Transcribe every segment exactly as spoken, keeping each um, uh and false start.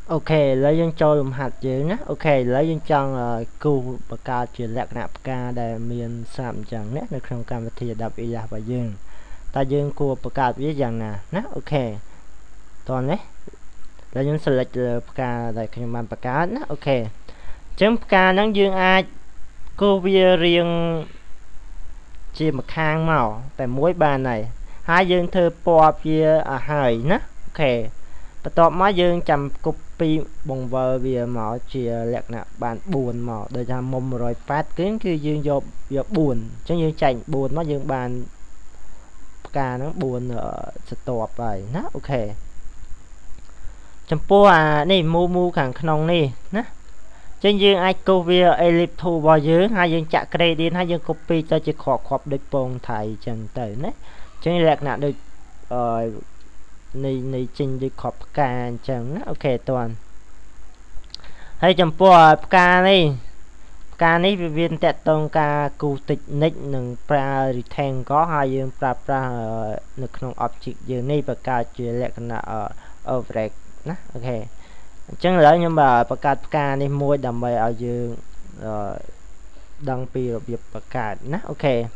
ok lấy dân cho lùm hạt chứ nhé ok lấy dân trong uh, cù bạc ca chuyển lạc nạp ca để miền sạm chẳng nét được trong cam thì đập ý là và dương ta dương cua bạc ca biết rằng nè nè ok toàn đấy lấy dân select bạc ca để trong bàn bạc ca nè ok chấm ca nắng dương ai cô bia riêng chỉ một khang màu tại mỗi bàn này hai dương thơ po bia à hai nè ok và tọt má dương chầm copy bồng vờ vì mỏ chỉ lẹt nè bạn buồn mỏ đời ra mông rồi phát kiến khi dương vô vô buồn chứ như chạy buồn má dương bàn ca nó buồn ở stop vậy nè ok chầm po à này mu mu càng không nè nè trên dương ai cô via elip thu bao dưới hai dương chặt credit hai dương copy cho chỉ khó khóc được bông thầy chân tới nè chứ lẹt nè được ờ này này trình đi khóc ca chẳng ok toàn hay chấm po ca này ca này viên tẹt tông ca cụ tịch nick nâng pra retain có hai dương pra pra nực trong object dương này và ca chuyện lệ là ở override nè ok chẳng lẽ nhưng mà ca ca này mua đầm bày ở dương đăng pi rồi việc ca nè ok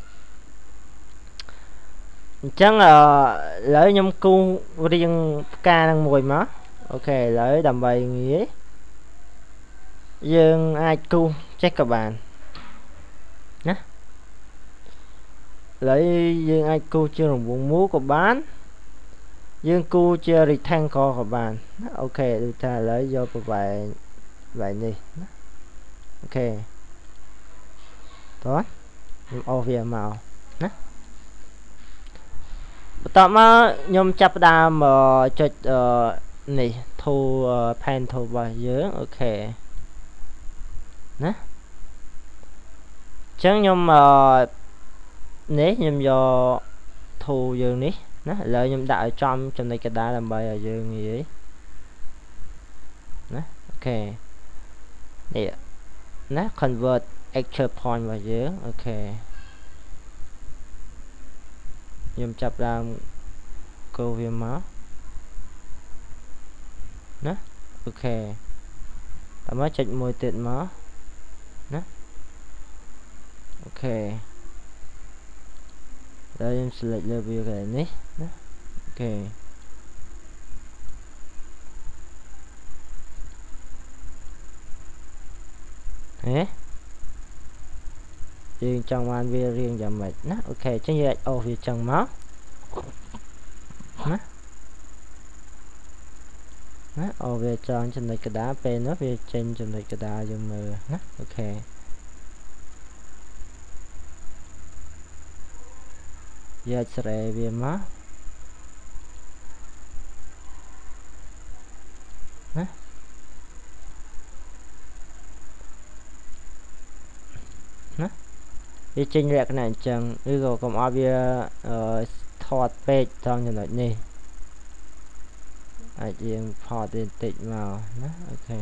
chẳng là lỡ nhâm cu riêng ca đang mùi má ok lỡ đầm bày nghĩa dương ai cu check các bạn nhé lấy dương ai cu chưa dùng vùng múa của bán dương cu chưa retain co của bạn ok được ta lấy vô của vậy vậy đi ok đó ô về màu nhé tao mà nhôm chập đa mà cho này thu pen thu vào dưới ok nè chẳng nhôm mà nếu nhôm do thu dương ní nè lợi nhôm đại trong trong này cái đá làm bài ở dương gì nè ok nè nè convert extra point vào dưới ok nhôm chập ra câu viêm máu nè ok ta mới chạy môi tiện máu nè ok đây em select level cái này nè ok thế riêng trong an vi riêng giảm mệt nè ok chứ như vậy ô vì trong máu nè nè ô về trong trên này cái đá pe nó về trên trên này cái đá dùng mờ nè ok giờ sẽ về má nè nè đi trên rẹt này chẳng bây giờ còn ở bia thọt pe trong như này nè ai riêng phò tiền tịnh vào nè ok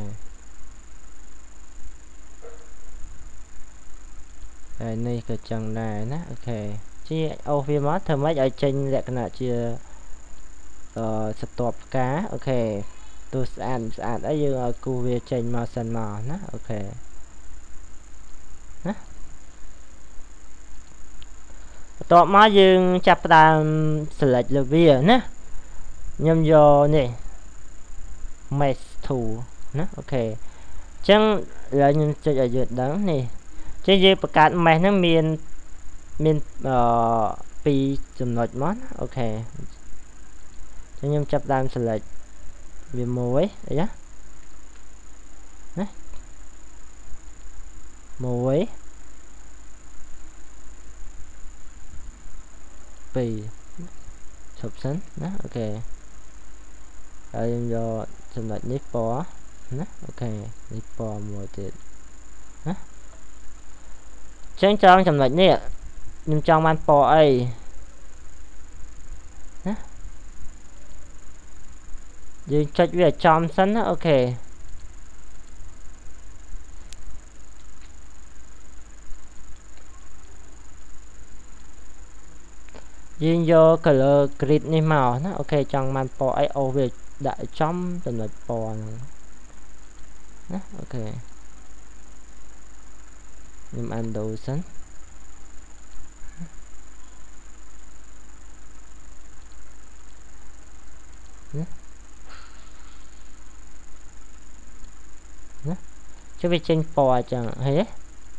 đây này cái chẳng này nè ok chứ ô phía mắt thơm mấy ở trên rẹt này chưa stop cá ok tôi ăn ăn ở dương cu về trên màu xanh màu nè ok nè tọa má dương chập đam select level nè nhâm vô nè mesh thủ nè ok chẳng là nhâm chơi ở dưới đó nè chơi dướiประกาศ mesh nó miền miền pi chùm nội món ok cho nhâm chập đam select về mối đấy nhá nè mối pi chụp sẵn nè ok rồi do chùm nội nít bó nè ok nít bó một tiền nè chẳng trong chùm nội nè nhưng trong ban bó ấy nè dương cho việc trong sẵn nè ok dương vô color grid này màu nó ok trong màn po ai ô về đại trong từng là po ណាអូខេខ្ញុំអានដូសិនណាណាចុះវាចេញពណ៌អញ្ចឹងហេ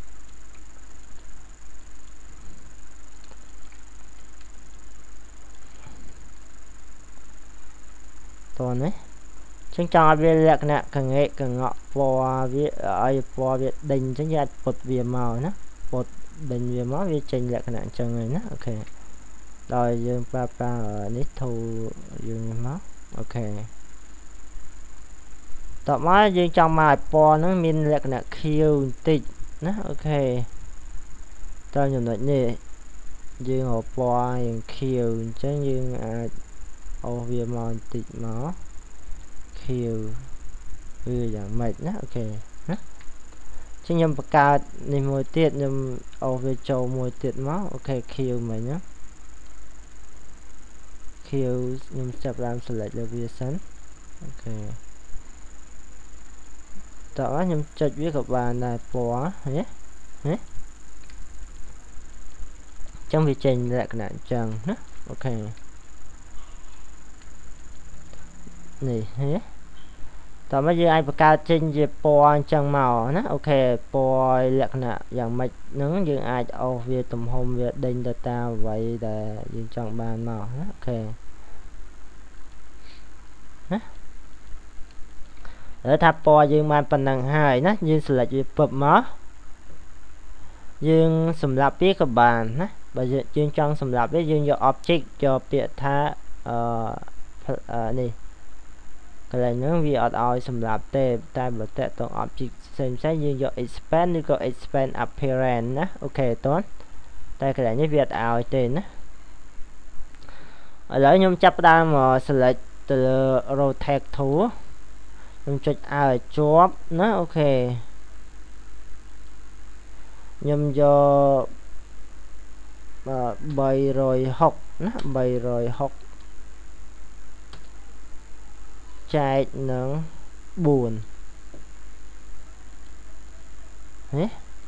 តោះនេះចឹងចង់ឲ្យវាលក្ខណៈកងែកកងក់ពណ៌វាឲ្យពណ៌វាដេញអញ្ចឹងយើងអាចពុតវាមកណាពុតដេញវាមកវាចេញលក្ខណៈអញ្ចឹងហើយណាអូខេដល់យើងប្រើប្រាស់នេះធូរយើងមកអូខេតបមកយើងចង់មកឲ្យពណ៌ហ្នឹងមានលក្ខណៈខៀវបន្តិចណាអូខេតើចំណុចនេះយើងរកពណ៌យើងខៀវអញ្ចឹងយើងអាចអូសវាមកបន្តិចមកខៀវវាយ៉ាងម៉េចណាអូខេណាចឹងខ្ញុំបង្កើតនេះមួយទៀតខ្ញុំអូសវាចូលមួយទៀតមកអូខេខៀវមិញណាខៀវខ្ញុំចាប់ឡើង select លើវាសិនអូខេតោះខ្ញុំចុចវាក៏បានដែរពណ៌ហ៎ហ៎ចឹងវាចេញលក្ខណៈអញ្ចឹងណាអូខេនេះហ៎តោះមកយើងអាចបង្កើតចេញជាពណ៌អញ្ចឹងមកណាអូខេពណ៌លក្ខណៈយ៉ាងម៉េចហ្នឹងយើងអាចអូសវាទំហំវាដេញទៅតាមអ្វីដែលយើងចង់បានមកណាអូខេណាហើយថាពណ៌យើងបានប៉ុណ្ណឹងហើយណាយើង select វាពឹបមកយើងសម្រាប់វាក៏បានណាបើយើងចង់សម្រាប់វាយើងយក object យកពាក្យថាអឺនេះកន្លែងហ្នឹងវាអត់ឲ្យសម្រាប់ទេតែបើតកតង object ផ្សេងផ្សេងយើងយក expand ឬក៏ expand appearance ណាអូខេតោះតែកន្លែងនេះវាអត់ឲ្យទេណាឥឡូវខ្ញុំចាប់ផ្ដើម select ទៅលើ rotate tool ខ្ញុំចុចឲ្យជាប់ណាអូខេខ្ញុំយក360ណា360ចែកនឹង4ហេ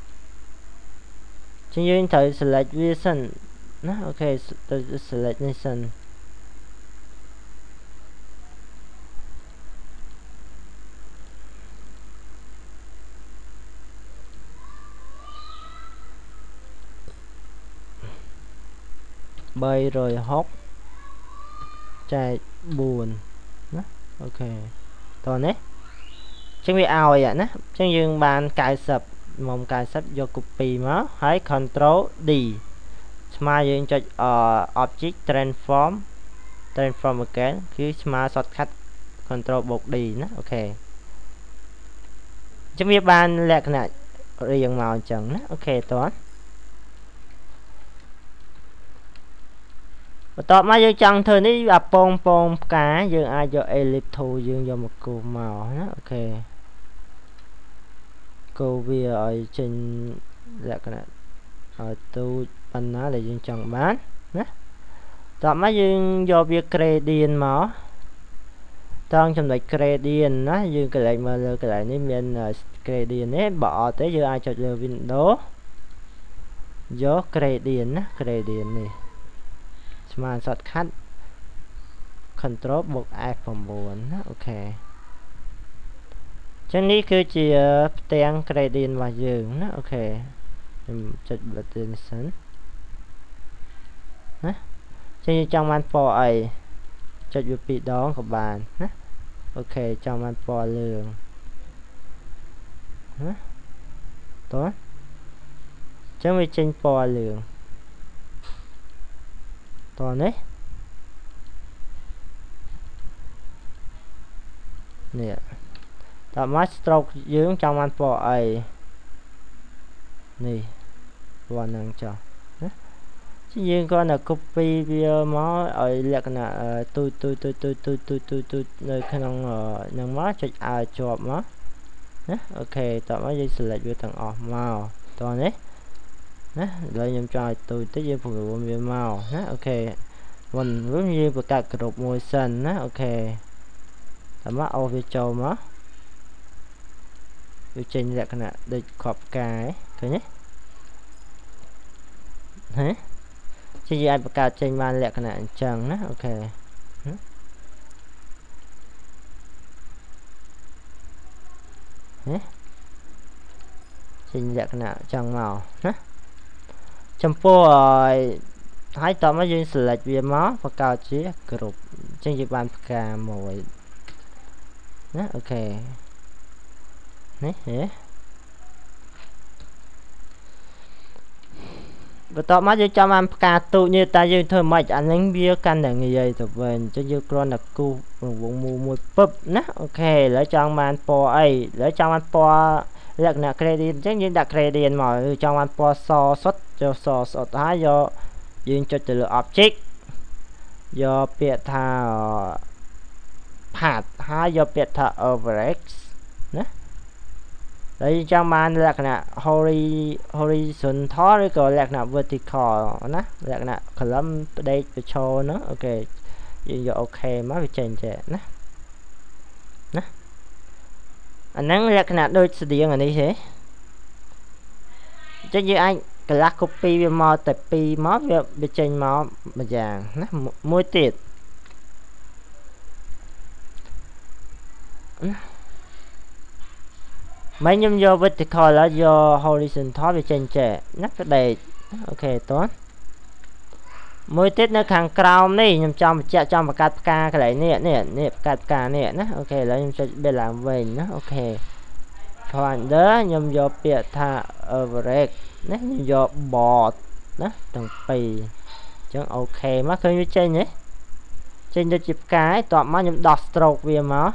ចឹងយើងត្រូវ select វាសិនណាអូខេទៅ select នេះសិន360ចែក4ណាអូខេតោះនេះចឹងវាឲ្យណាចឹងយើងបាន90មុំ90យក copy មកហើយ control D ស្មើយើងចុច object transform transform again គឺស្មើ shortcut control បូក D ណាអូខេចឹងវាបានលក្ខណៈរៀងមកអញ្ចឹងណាអូខេតោះបន្ទាប់មកយើងចង់ធ្វើនេះអាពងពងផ្កាយើងអាចយក ellipse tool យើងយកមកគូសមកណាអូខេគូសវាឲ្យចេញលក្ខណៈឲ្យទូចប៉ុណ្ណាដែលយើងចង់បានណាបន្ទាប់មកយើងយកវា gradient មកតង់ចំណុច gradient ណាយើងកន្លែងមើលលើកន្លែងនេះមាន gradient នេះបើអត់ទេយើងអាចចុចលើ window យក gradient ណា gradient នេះស្មើ shortcut control បូក F 9ណាអូខេចឹងនេះគឺជាផ្ទាំង gradient របស់យើងណាអូខេខ្ញុំចុច button សិនណាចឹងយើងចង់បានពណ៌អីចុចវាពីរដងក៏បានណាអូខេចង់បានពណ៌លឿងណាតោះចឹងវាចេញពណ៌លឿងតោះនេះនេះតើមក stroke យើងចង់បានពណ៌អីនេះពណ៌ហ្នឹងចុះណាយើងគ្រាន់តែ copy វាមកឲ្យលក្ខណៈទូចទូចទូចទូចទូចទូចទូចទូចនៅក្នុងហ្នឹងមកចុចឲ្យជាប់មកណាអូខេតើមកយើង select វាទាំងអស់មកតោះនេះណាឥឡូវខ្ញុំចង់ឲ្យទូចតិចយើងពង្រួមវាមកណាអូខេមុនវិញយើងបង្កើតក្រុមមួយសិនណាអូខេតើមកអូសវាចូលមកវាចេញលក្ខណៈដូចខប់ផ្កាឃើញទេហ៎ជាយើងអាចបង្កើតចេញបានលក្ខណៈអញ្ចឹងណាអូខេហ៎ចេញលក្ខណៈអញ្ចឹងមកណាចំពោះហើយតមកយើង select វាមកបង្កើតជាគ្រប់អញ្ចឹងយើងបានផ្កាមួយណាអូខេនេះហ៎បន្ទាប់មកយើងចាំបានផ្កាទូចនេះតែយើងធ្វើមិនអានេះវាកាន់តែងាយទៅវិញអញ្ចឹងយើងគ្រាន់តែគូសរង្វង់មូលមួយពឹបណាអូខេឥឡូវចង់បានពណ៌អីឥឡូវចង់បានពណ៌លក្ខណៈ gradient អញ្ចឹងយើងដាក់ gradient មកចង់បានពណ៌សសុទ្ធចូលសសុទ្ធហើយយកយើងចុចទៅលើ object យកពាក្យថា path ហើយយកពាក្យថា overlay ណាហើយយើងចង់បានលក្ខណៈ horizontal ឬក៏លក្ខណៈ vertical ណាលក្ខណៈ column ផ្ដេកប្រឈរហ្នឹងអូខេយើងយកអូខេមកវាចេញចេះណាណាអាហ្នឹងលក្ខណៈដូចស្តៀងអានេះទេអញ្ចឹងយើងអាចកន្លះ copy វាមកតែពីរមកវាវាចេញមកម្យ៉ាងណាមួយទៀតណាមិនខ្ញុំយក vertical ហើយយក horizontal វាចេញចេះណាផ្ដេកអូខេតោះមួយទៀតនៅខាងក្រោមនេះខ្ញុំចង់បញ្ជាក់ចង់បង្កើតផ្កាកន្លែងនេះនេះនេះបង្កើតផ្កានេះណាអូខេឥឡូវខ្ញុំចុច បេឡើងវិញណាអូខេ folder ខ្ញុំយកពាក្យថា overlay ណាខ្ញុំយក board ណាទាំងពីរអញ្ចឹងអូខេមកឃើញវាចេញទេចេញដូចជាផ្កាហើយតបមកខ្ញុំដោះ stroke វាមក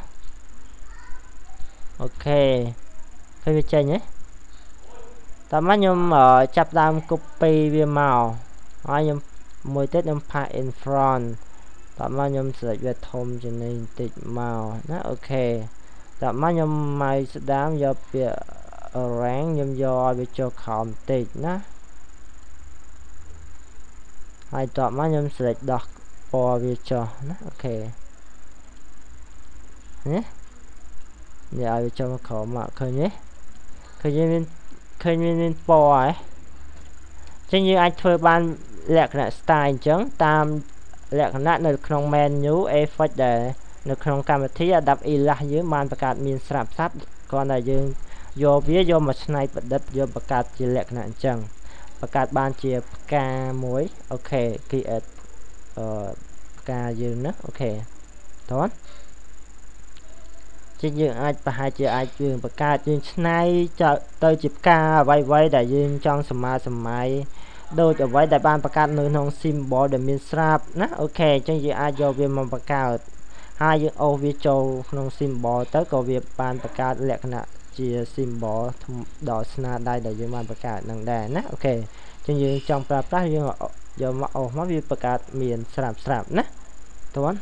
អូខេឃើញវាចេញទេតមកខ្ញុំចាប់ដើម copy វាមកហើយខ្ញុំមួយទៀតខ្ញុំ paste in front តមកខ្ញុំ select វាធំជាងនេះបន្តិចមកណាអូខេតមកខ្ញុំមកស្ដាមយកពាក្យ rank ខ្ញុំយកឲ្យវាចូលក្រោមបន្តិចណាហើយតមកខ្ញុំ select ដោះពណ៌វាចុះណាអូខេនេះនេះឲ្យវាចូលមកក្រោមមកឃើញទេឃើញមានឃើញមានពណ៌ហ៎អញ្ចឹងយើងអាចធ្វើបានលក្ខណៈ style អញ្ចឹងតាមលក្ខណៈនៅក្នុង menu effect ដែលនៅក្នុងកម្មវិធី Adobe Illustrator យើងបានបង្កើតមានស្រាប់ស្រាប់គ្រាន់តែយើងយកវាយកមកច្នៃប្រឌិតយកបង្កើតជាលក្ខណៈអញ្ចឹងបង្កើតបានជាផ្កាមួយអូខេ create អឺផ្កាយើងណាអូខេតោះជាយើងអាចប្រហែលជាអាចយើងបង្កើតយើងច្នៃទៅជាផ្កាអ្វីៗដែលយើងចង់សម័យសម័យដូចអ្វីដែលបានបង្កើតនៅក្នុង symbol ដែលមានស្រាប់ណាអូខេអញ្ចឹងយើងអាចយកវាមកបង្កើតហើយយើងអូសវាចូលក្នុង symbol ទៅក៏វាបានបង្កើតលក្ខណៈជា symbol ដល់ស្នាដៃដែលយើងបានបង្កើតនឹងដែរណាអូខេអញ្ចឹងយើងចង់ប្រើប្រាស់យើងយកមកអូសមកវាបង្កើតមានស្រាប់ស្រាប់ណាតោះ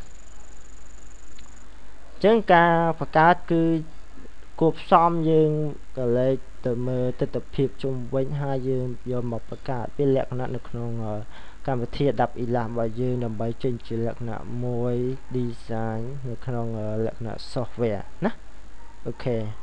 ចឹងការបង្កើតគឺគួបផ្សំយើងក៏លេខទៅមើលទិដ្ឋភាពជុំវិញហើយយើងយកមកបង្កើតវាលក្ខណៈនៅក្នុងកម្មវិធី Adobe Illustrator របស់យើងដើម្បីចេញជាលក្ខណៈមួយ design នៅក្នុងលក្ខណៈ software ណាអូខេ